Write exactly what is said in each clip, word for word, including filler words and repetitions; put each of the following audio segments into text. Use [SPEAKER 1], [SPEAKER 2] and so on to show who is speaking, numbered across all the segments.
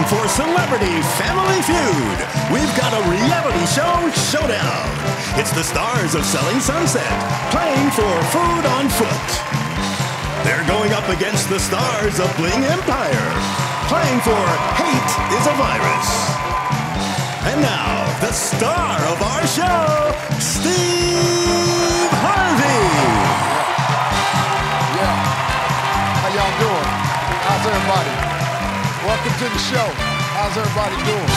[SPEAKER 1] for Celebrity Family Feud. We've got a reality show showdown. It's the stars of Selling Sunset playing for Food on Foot. They're going up against the stars of Bling Empire playing for Hate is a Virus. And now, the star of our show, Steve Harvey.
[SPEAKER 2] Yeah. How y'all doing? How's everybody? Welcome to the show. How's everybody doing?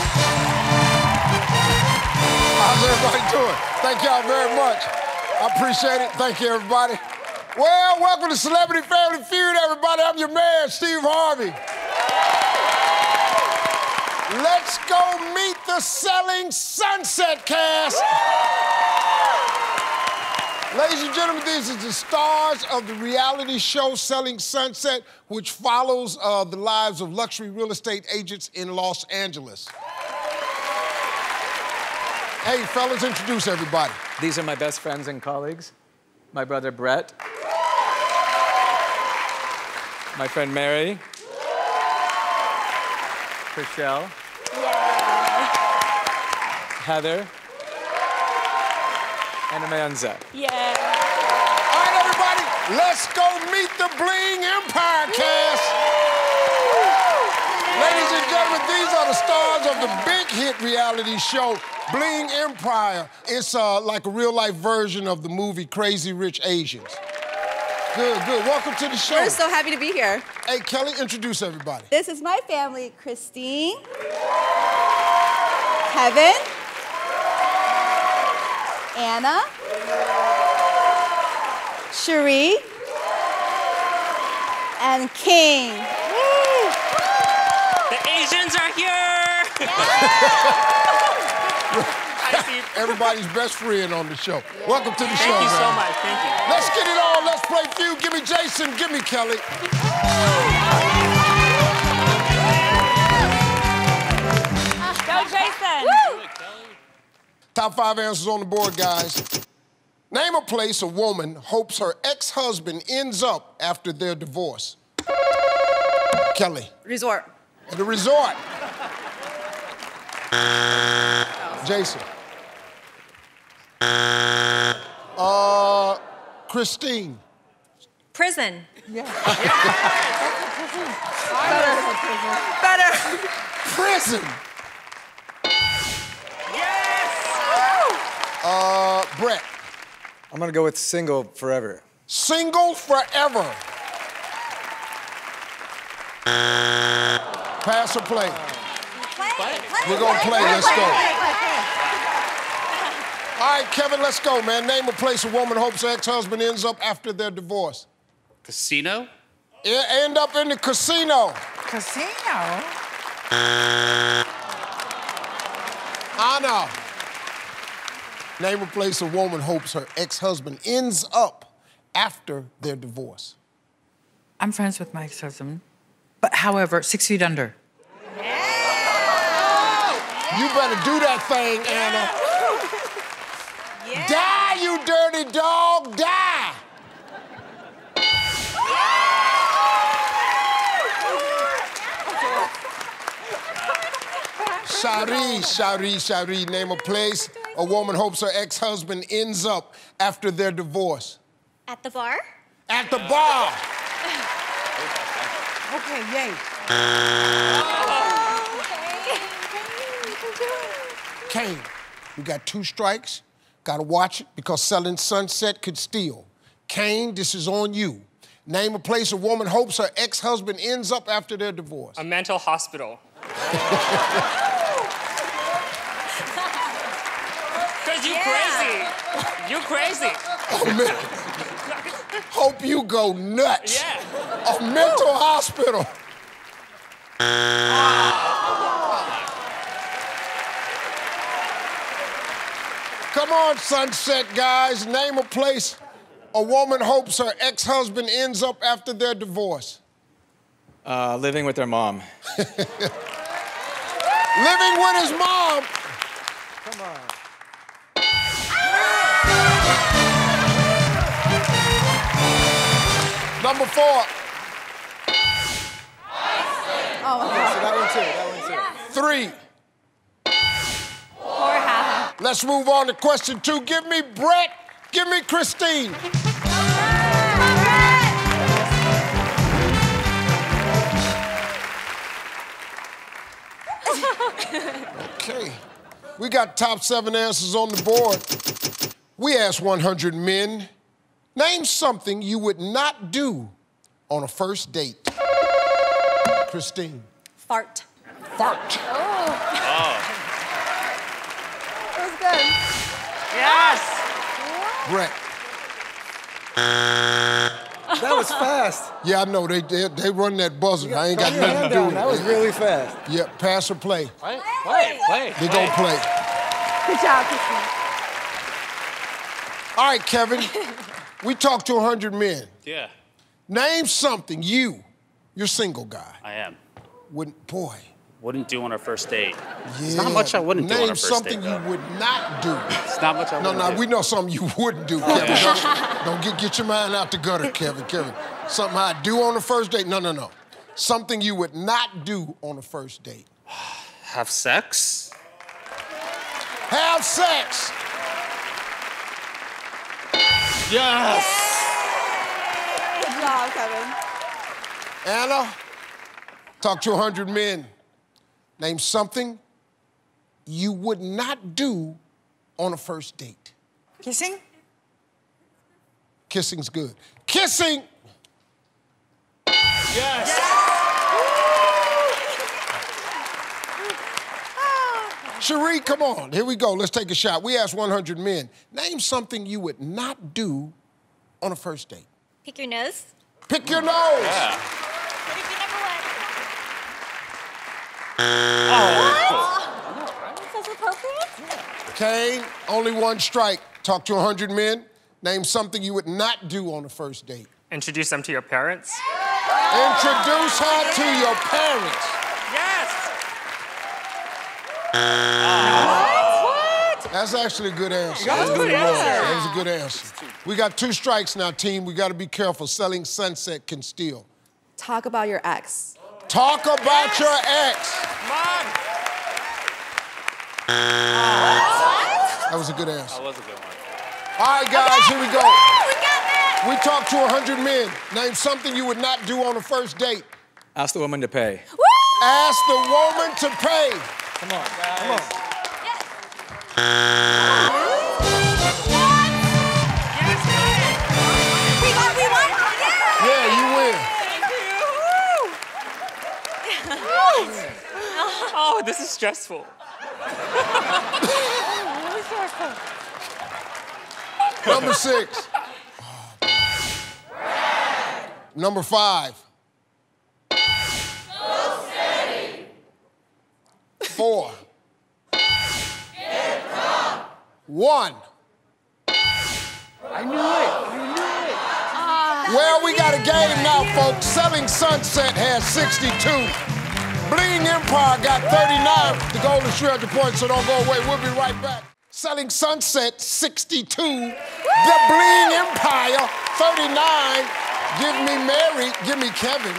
[SPEAKER 2] How's everybody doing? Thank y'all very much. I appreciate it. Thank you, everybody. Well, welcome to Celebrity Family Feud, everybody. I'm your man, Steve Harvey. Let's go meet the Selling Sunset cast. Ladies and gentlemen, these are the stars of the reality show Selling Sunset, which follows uh, the lives of luxury real estate agents in Los Angeles. Hey, fellas, introduce everybody.
[SPEAKER 3] These are my best friends and colleagues. My brother, Brett. My friend, Mary. Rochelle.
[SPEAKER 4] Yeah.
[SPEAKER 3] Heather. And Amanza.
[SPEAKER 4] Yeah.
[SPEAKER 2] All right, everybody, let's go meet the Bling Empire cast. Ladies and gentlemen, these are the stars of the big hit reality show, Bling Empire. It's uh, like a real-life version of the movie Crazy Rich Asians. Good, good. Welcome to the show.
[SPEAKER 4] We're so happy to be here.
[SPEAKER 2] Hey, Kelly, introduce everybody.
[SPEAKER 4] This is my family, Christine, Kevin, Anna, Cherie, and King. Woo!
[SPEAKER 5] The Asians are here! Hi, Steve.
[SPEAKER 2] Everybody's best friend on the show. Yeah. Welcome to the
[SPEAKER 5] Thank
[SPEAKER 2] show,
[SPEAKER 5] Thank you
[SPEAKER 2] man.
[SPEAKER 5] so much, thank you.
[SPEAKER 2] Let's get it on, let's play Feud. Give me Jason, give me Kelly.
[SPEAKER 4] Go, Jason! Woo!
[SPEAKER 2] Top five answers on the board, guys. Name a place a woman hopes her ex-husband ends up after their divorce. Kelly.
[SPEAKER 4] Resort.
[SPEAKER 2] At a resort. Jason. Uh, Christine.
[SPEAKER 4] Prison.
[SPEAKER 2] Yeah.
[SPEAKER 4] Better. Better.
[SPEAKER 2] Prison.
[SPEAKER 5] Yes!
[SPEAKER 2] Uh, Brett.
[SPEAKER 3] I'm gonna go with single forever.
[SPEAKER 2] Single forever. Pass or play?
[SPEAKER 4] Play. Play.
[SPEAKER 2] We're gonna play, let's go. All right, Kevin, let's go, man. Name a place a woman hopes her ex-husband ends up after their divorce.
[SPEAKER 5] Casino?
[SPEAKER 2] Yeah, end up in the casino.
[SPEAKER 6] Casino?
[SPEAKER 2] Anna. Name a place a woman hopes her ex-husband ends up after their divorce.
[SPEAKER 6] I'm friends with my ex-husband. But however, six feet under.
[SPEAKER 2] You better do that thing, Anna.
[SPEAKER 4] Yeah.
[SPEAKER 2] Die, you dirty dog, die! Shari, Shari, Shari, name a place a woman hopes her ex-husband ends up after their divorce.
[SPEAKER 4] At the bar?
[SPEAKER 2] At the bar.
[SPEAKER 6] Okay, yay.
[SPEAKER 2] Kane, we got two strikes. Gotta watch it because Selling Sunset could steal. Kane, this is on you. Name a place a woman hopes her ex-husband ends up after their divorce.
[SPEAKER 5] A mental hospital. Cause you
[SPEAKER 4] Yeah.
[SPEAKER 5] crazy. You crazy.
[SPEAKER 2] Oh, man. Hope you go nuts.
[SPEAKER 5] Yeah.
[SPEAKER 2] A mental hospital. Come on, Sunset guys. Name a place a woman hopes her ex-husband ends up after their divorce.
[SPEAKER 3] Uh, living with their mom.
[SPEAKER 2] Living with his mom.
[SPEAKER 3] Come on.
[SPEAKER 2] Number four.
[SPEAKER 4] Oh,
[SPEAKER 3] So that one too. That
[SPEAKER 2] three.
[SPEAKER 4] Four half.
[SPEAKER 2] Let's move on to question two. Give me Brett. Give me Christine. Okay. We got top seven answers on the board. We asked one hundred men, name something you would not do on a first date. Christine.
[SPEAKER 4] Fart.
[SPEAKER 2] Fart.
[SPEAKER 5] Oh.
[SPEAKER 4] That was good.
[SPEAKER 5] Yes.
[SPEAKER 2] Brett.
[SPEAKER 7] That was fast.
[SPEAKER 2] Yeah, I know. They, they, they run that buzzer. I ain't got
[SPEAKER 7] Put your
[SPEAKER 2] nothing
[SPEAKER 7] hand
[SPEAKER 2] to do
[SPEAKER 7] down.
[SPEAKER 2] with
[SPEAKER 7] That was
[SPEAKER 2] it.
[SPEAKER 7] really fast.
[SPEAKER 2] Yeah, pass or play.
[SPEAKER 5] Play, play, play.
[SPEAKER 2] They gon' play.
[SPEAKER 4] Good job, Christine.
[SPEAKER 2] All right, Kevin. We talked to one hundred men.
[SPEAKER 5] Yeah,
[SPEAKER 2] Name something you, you're single guy,
[SPEAKER 5] I am.
[SPEAKER 2] wouldn't, boy.
[SPEAKER 5] Wouldn't do on our first date.
[SPEAKER 2] Yeah.
[SPEAKER 5] There's not much I wouldn't
[SPEAKER 2] Name
[SPEAKER 5] do on our first
[SPEAKER 2] something
[SPEAKER 5] date, though.
[SPEAKER 2] you would not do.
[SPEAKER 5] It's not much I
[SPEAKER 2] No,
[SPEAKER 5] wouldn't
[SPEAKER 2] no,
[SPEAKER 5] do.
[SPEAKER 2] we know something you wouldn't do, Kevin. Don't, don't get, get your mind out the gutter, Kevin, Kevin. Something I'd do on the first date. No, no, no. Something you would not do on the first date.
[SPEAKER 5] Have sex?
[SPEAKER 2] Have sex.
[SPEAKER 5] Yes.
[SPEAKER 4] Good job, Kevin.
[SPEAKER 2] Anna, talk to one hundred men. Name something you would not do on a first date.
[SPEAKER 6] Kissing?
[SPEAKER 2] Kissing's good. Kissing.
[SPEAKER 5] Yes.
[SPEAKER 2] Cherie, come on. Here we go. Let's take a shot. We asked one hundred men. Name something you would not do on a first date.
[SPEAKER 4] Pick your nose.
[SPEAKER 2] Pick your nose.
[SPEAKER 5] Yeah.
[SPEAKER 4] What if you never went?
[SPEAKER 5] Oh.
[SPEAKER 4] That's appropriate?
[SPEAKER 2] Kane, only one strike. Talk to one hundred men. Name something you would not do on a first date.
[SPEAKER 8] Introduce them to your parents.
[SPEAKER 2] Introduce her to your parents.
[SPEAKER 8] Yes!
[SPEAKER 4] What?
[SPEAKER 2] That's actually a good answer.
[SPEAKER 8] That's a good answer.
[SPEAKER 2] That was a good answer. We got two strikes now, team. We got to be careful. Selling sunset can steal.
[SPEAKER 9] Talk about your ex.
[SPEAKER 2] Talk about your ex.
[SPEAKER 8] Mom!
[SPEAKER 2] That was a good answer.
[SPEAKER 5] That was a good one.
[SPEAKER 2] All right, guys, here we go.
[SPEAKER 4] We got that.
[SPEAKER 2] We talked to one hundred men. Name something you would not do on a first date.
[SPEAKER 7] Ask the woman to pay.
[SPEAKER 4] Woo!
[SPEAKER 2] Ask the woman to pay.
[SPEAKER 7] Come on, come on.
[SPEAKER 4] We won, we won. Yeah.
[SPEAKER 2] Yeah, you win.
[SPEAKER 8] Oh, this is stressful.
[SPEAKER 2] Number six. Number five. Four. One.
[SPEAKER 7] I knew it. I knew it.
[SPEAKER 2] Well, we got a game now, folks. Selling Sunset has sixty-two. Bling Empire got thirty-nine. The goal is three hundred points, so don't go away. We'll be right back. Selling Sunset, sixty-two. The Bling Empire, thirty-nine. Give me Mary, give me Kevin.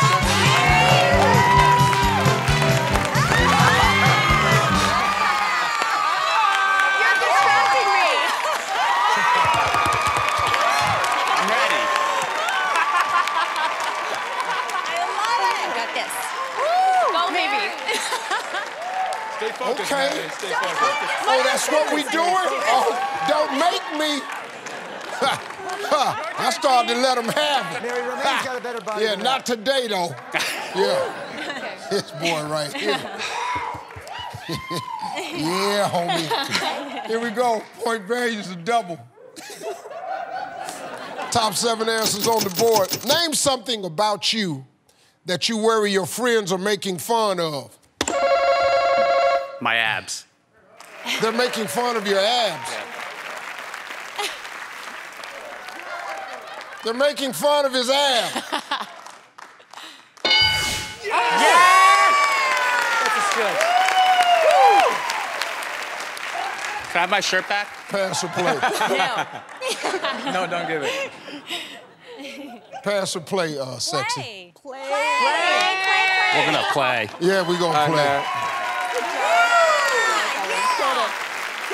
[SPEAKER 4] You're distracting me.
[SPEAKER 5] I'm ready.
[SPEAKER 4] I love it. Got this. Go, maybe.
[SPEAKER 7] Stay focused,
[SPEAKER 2] Okay.
[SPEAKER 7] man. Stay focused.
[SPEAKER 2] Oh, that's what we doing? Oh, don't make me. I started to let them have it.
[SPEAKER 7] Mary Romaine's got a better body
[SPEAKER 2] Yeah,
[SPEAKER 7] than
[SPEAKER 2] not today, though. Yeah. This boy right here. Yeah, homie. Here we go. Point values a double. Top seven answers on the board. Name something about you that you worry your friends are making fun of.
[SPEAKER 5] My abs.
[SPEAKER 2] They're making fun of your abs. They're making fun of his abs.
[SPEAKER 7] That's a stretch.
[SPEAKER 5] Can I have my shirt back?
[SPEAKER 2] Pass or play.
[SPEAKER 7] No, don't give it.
[SPEAKER 2] Pass or play, uh, sexy.
[SPEAKER 4] Play. Play. Play. Play.
[SPEAKER 5] We're gonna play.
[SPEAKER 2] Yeah, we gonna
[SPEAKER 7] All right,
[SPEAKER 2] play.
[SPEAKER 7] man.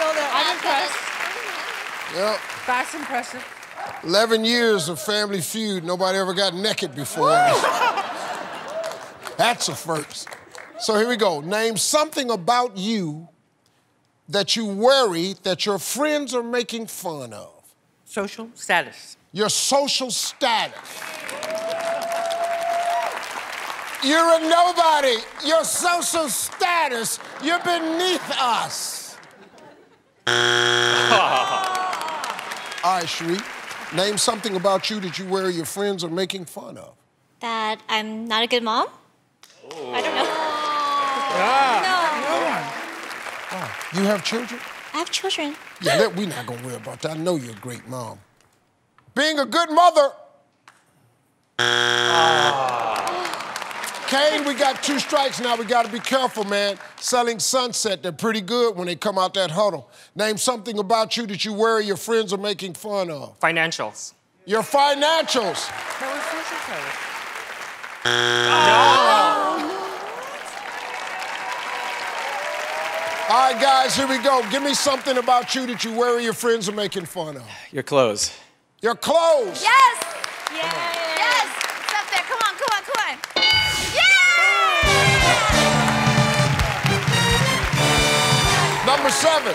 [SPEAKER 6] know that. I'm impressed.
[SPEAKER 2] Yep.
[SPEAKER 6] That's impressive.
[SPEAKER 2] eleven years of Family Feud. Nobody ever got naked before. That's a first. So here we go. Name something about you that you worry that your friends are making fun of.
[SPEAKER 6] Social status.
[SPEAKER 2] Your social status. You're a nobody. Your social status, you're beneath us. All right, Sheree. Name something about you that you worry your friends are making fun of.
[SPEAKER 10] That I'm not a good mom? Oh. I don't know.
[SPEAKER 2] No. Oh. You have children?
[SPEAKER 10] I have children.
[SPEAKER 2] Yeah, that, we're not gonna worry about that. I know you're a great mom. Being a good mother. Oh. Kane, we got two strikes now. We gotta be careful, man. Selling Sunset, they're pretty good when they come out that huddle. Name something about you that you worry your friends are making fun of.
[SPEAKER 8] Financials.
[SPEAKER 2] Your financials.
[SPEAKER 6] That was social status.
[SPEAKER 2] All right, guys, here we go. Give me something about you that you worry your friends are making fun of.
[SPEAKER 7] Your clothes.
[SPEAKER 2] Your clothes.
[SPEAKER 4] Yes! Yes! Yes! It's up there. Come on, come on, come on. Yeah!
[SPEAKER 2] Number seven.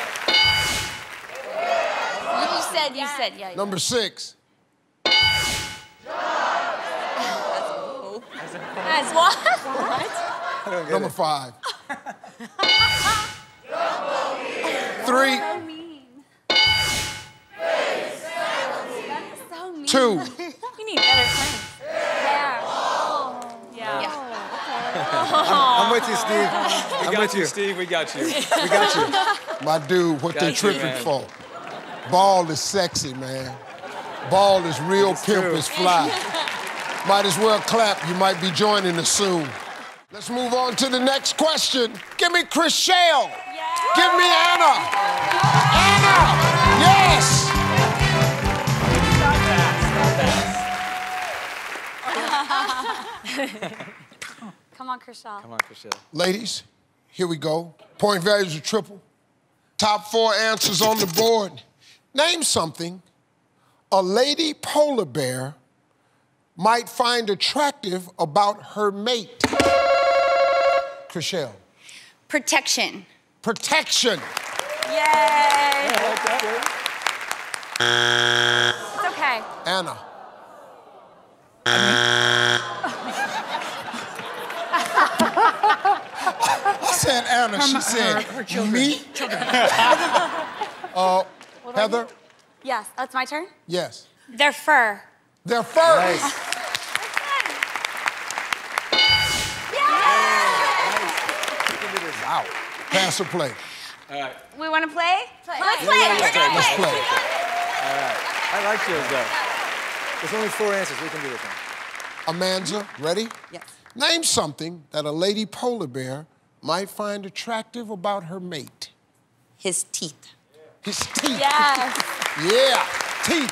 [SPEAKER 4] You said, you said, yeah.
[SPEAKER 2] Number six.
[SPEAKER 4] As what? What?
[SPEAKER 2] Number five. Three.
[SPEAKER 4] So mean. So mean.
[SPEAKER 2] Two.
[SPEAKER 4] You need better friends. There. Oh. Yeah. yeah.
[SPEAKER 7] I'm with you, Steve. I'm with you, Steve. We got you. We got you.
[SPEAKER 2] My dude, what
[SPEAKER 7] Got
[SPEAKER 2] they
[SPEAKER 7] you,
[SPEAKER 2] tripping
[SPEAKER 7] man.
[SPEAKER 2] for? Ball is sexy, man. Ball is real,
[SPEAKER 7] It's
[SPEAKER 2] pimp
[SPEAKER 7] true.
[SPEAKER 2] is fly. Might as well clap. You might be joining us soon. Let's move on to the next question. Give me Chrishell.
[SPEAKER 4] Yeah.
[SPEAKER 2] Give me Anna. Anna. Yes.
[SPEAKER 4] Come on, Chrishell.
[SPEAKER 7] Come on, Chrishell.
[SPEAKER 2] Ladies, here we go. Point values are triple. Top four answers on the board. Name something a lady polar bear might find attractive about her mate. Chrishell.
[SPEAKER 4] Protection.
[SPEAKER 2] Protection.
[SPEAKER 4] Yay! It's okay.
[SPEAKER 2] Anna. I said Anna, she said
[SPEAKER 6] her children.
[SPEAKER 2] me. uh, Heather?
[SPEAKER 4] Yes, that's my turn?
[SPEAKER 2] Yes.
[SPEAKER 4] Their fur.
[SPEAKER 2] They're first.
[SPEAKER 7] Nice.
[SPEAKER 2] Wow. Pass or play?
[SPEAKER 4] We want to play? Play. Let's
[SPEAKER 2] Yeah,
[SPEAKER 4] play.
[SPEAKER 2] yeah,
[SPEAKER 4] We're
[SPEAKER 2] let's
[SPEAKER 4] gonna
[SPEAKER 2] play.
[SPEAKER 4] play.
[SPEAKER 2] Let's play.
[SPEAKER 7] I like yours, though. There's only four answers. We can do this one.
[SPEAKER 2] Amanda, ready?
[SPEAKER 9] Yes.
[SPEAKER 2] Name something that a lady polar bear might find attractive about her mate.
[SPEAKER 9] His teeth.
[SPEAKER 2] His teeth.
[SPEAKER 4] Yes.
[SPEAKER 2] Yeah, teeth.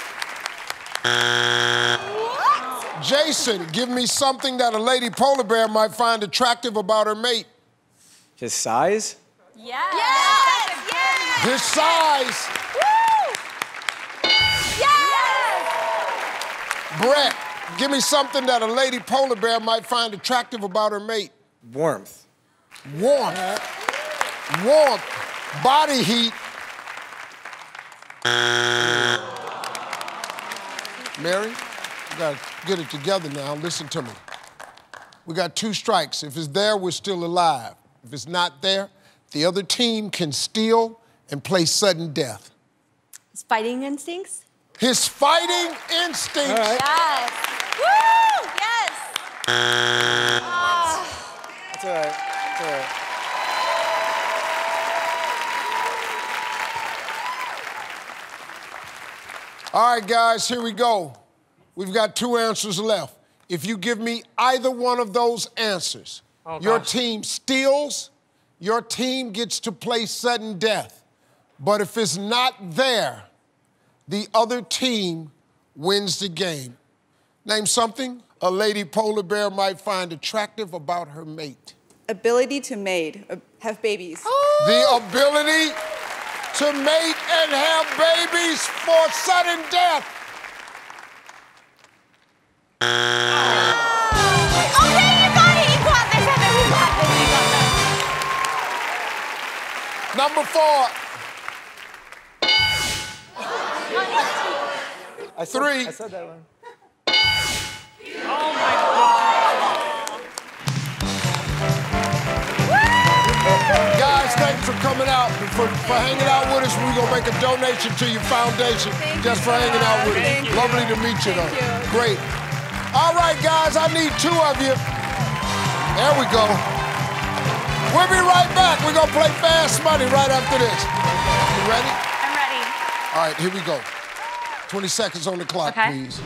[SPEAKER 2] Jason, give me something that a lady polar bear might find attractive about her mate.
[SPEAKER 7] His size?
[SPEAKER 4] Yes. Yes. Yes.
[SPEAKER 2] His size.
[SPEAKER 4] Woo. Yes.
[SPEAKER 2] Brett, give me something that a lady polar bear might find attractive about her mate.
[SPEAKER 7] Warmth.
[SPEAKER 2] Warmth. Warmth. Body heat. Mary, you gotta get it together now. Listen to me. We got two strikes. If it's there, we're still alive. If it's not there, the other team can steal and play sudden death.
[SPEAKER 9] His fighting instincts.
[SPEAKER 2] His fighting instincts.
[SPEAKER 4] Yes. Woo. Yes.
[SPEAKER 7] That's all right. That's all right.
[SPEAKER 2] All right, guys, here we go. We've got two answers left. If you give me either one of those answers,
[SPEAKER 8] Oh,
[SPEAKER 2] your
[SPEAKER 8] gosh.
[SPEAKER 2] team steals, your team gets to play sudden death. But if it's not there, the other team wins the game. Name something a lady polar bear might find attractive about her mate.
[SPEAKER 9] Ability to maid, uh, have babies.
[SPEAKER 2] The ability to mate and have babies for sudden death?
[SPEAKER 4] Okay, you got it. You got this. I know you got this. You got this.
[SPEAKER 2] Number four.
[SPEAKER 7] I said,
[SPEAKER 2] Three.
[SPEAKER 7] I said that one.
[SPEAKER 8] Oh my God.
[SPEAKER 2] Guys, thanks for coming out, for, for hanging out with us. We're gonna make a donation to your foundation just for hanging out with us. Lovely to meet you, though. Great. All right, guys, I need two of you. There we go. We'll be right back. We're gonna play Fast Money right after this. You ready?
[SPEAKER 4] I'm ready.
[SPEAKER 2] All right, here we go. twenty seconds on the clock,
[SPEAKER 4] Okay.
[SPEAKER 2] please.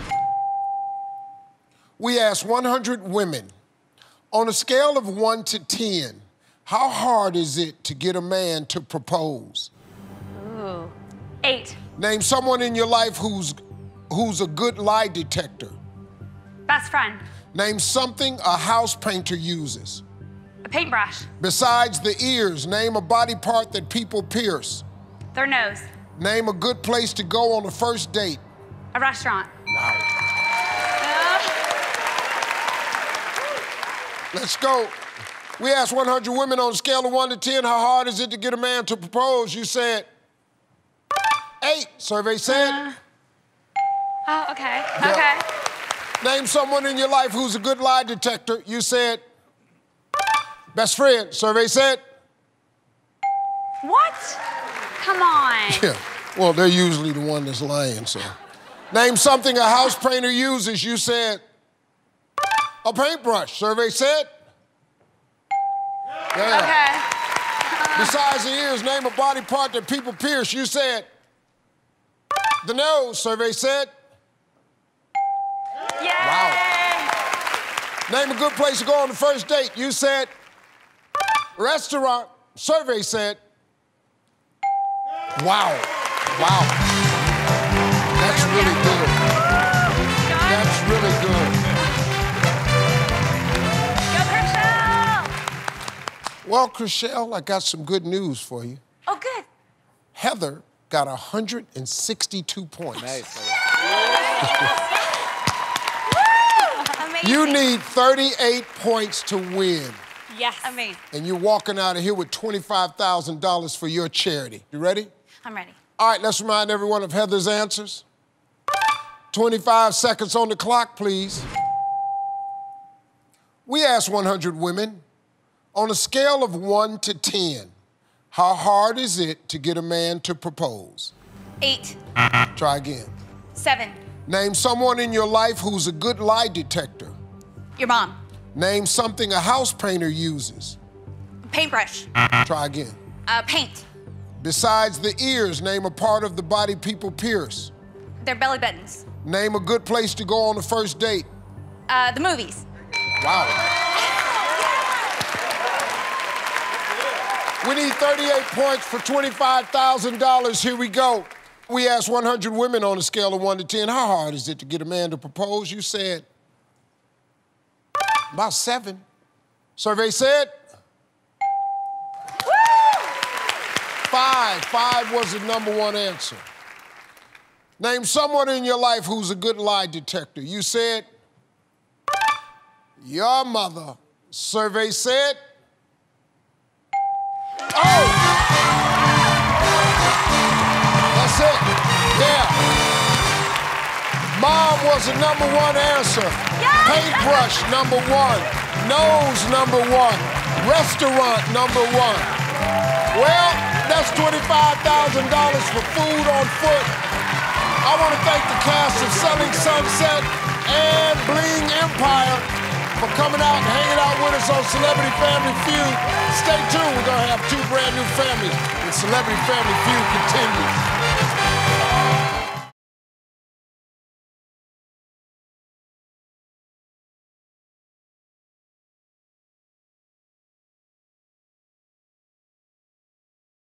[SPEAKER 2] We asked one hundred women, on a scale of one to ten, how hard is it to get a man to propose?
[SPEAKER 4] Ooh. Eight.
[SPEAKER 2] Name someone in your life who's, who's a good lie detector.
[SPEAKER 4] Best friend.
[SPEAKER 2] Name something a house painter uses.
[SPEAKER 4] A paintbrush.
[SPEAKER 2] Besides the ears, name a body part that people pierce.
[SPEAKER 4] Their nose.
[SPEAKER 2] Name a good place to go on a first date.
[SPEAKER 4] A restaurant.
[SPEAKER 2] Let's go. We asked one hundred women on a scale of one to ten, how hard is it to get a man to propose? You said eight. Survey said.
[SPEAKER 4] Uh, oh, okay.
[SPEAKER 2] Yeah.
[SPEAKER 4] Okay.
[SPEAKER 2] Name someone in your life who's a good lie detector. You said best friend. Survey said.
[SPEAKER 4] What? Come on.
[SPEAKER 2] Yeah. Well, they're usually the one that's lying, so. Name something a house painter uses. You said a paintbrush. Survey said. Yeah.
[SPEAKER 4] Okay.
[SPEAKER 2] Besides the ears, name a body part that people pierce. You said the nose. Survey said.
[SPEAKER 4] Yay!
[SPEAKER 2] Wow. Name a good place to go on the first date. You said restaurant. Survey said. Wow. Wow. That's really good. That's really good.
[SPEAKER 4] Go, Chriselle!
[SPEAKER 2] Well, Chriselle, I got some good news for you.
[SPEAKER 4] Oh, good.
[SPEAKER 2] Heather got one hundred sixty-two points.
[SPEAKER 7] Nice.
[SPEAKER 4] Amazing.
[SPEAKER 2] You need thirty-eight points to win.
[SPEAKER 4] Yes. Amazing.
[SPEAKER 2] And you're walking out of here with twenty-five thousand dollars for your charity. You ready?
[SPEAKER 4] I'm ready.
[SPEAKER 2] All right, let's remind everyone of Heather's answers. twenty-five seconds on the clock, please. We asked one hundred women, on a scale of one to ten, how hard is it to get a man to propose?
[SPEAKER 4] Eight.
[SPEAKER 2] Try again.
[SPEAKER 4] Seven.
[SPEAKER 2] Name someone in your life who's a good lie detector.
[SPEAKER 4] Your mom.
[SPEAKER 2] Name something a house painter uses.
[SPEAKER 4] Paintbrush.
[SPEAKER 2] Try again.
[SPEAKER 4] Uh, paint.
[SPEAKER 2] Besides the ears, name a part of the body people pierce.
[SPEAKER 4] Their belly buttons.
[SPEAKER 2] Name a good place to go on the first date.
[SPEAKER 4] Uh, the movies.
[SPEAKER 2] Wow. We need thirty-eight points for twenty-five thousand dollars. Here we go. We asked one hundred women on a scale of one to ten, how hard is it to get a man to propose? You said about seven. Survey said five. Five was the number one answer. Name someone in your life who's a good lie detector. You said your mother. Survey said oh! That's it. Yeah. Mom was the number one answer.
[SPEAKER 4] Yes!
[SPEAKER 2] Paintbrush, number one. Nose, number one. Restaurant, number one. Well, that's twenty-five thousand dollars for food on foot. I want to thank the cast of Selling Sunset and Bling Empire for coming out and hanging out with us on Celebrity Family Feud. Stay tuned, we're gonna have two brand new families, and Celebrity Family Feud continues.